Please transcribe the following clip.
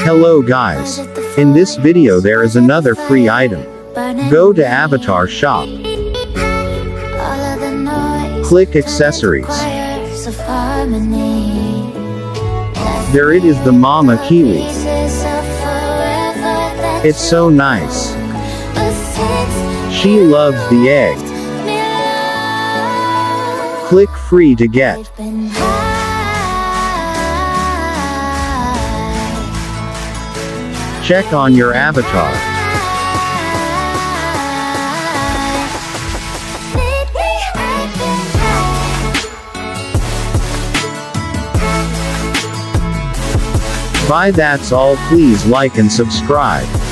Hello guys. In this video there is another free item. Go to Avatar Shop. Click Accessories. There it is, the Mama Kiwi. It's so nice. She loves the egg. Click free to get. Check on your avatar. Bye, that's all. Please like and subscribe.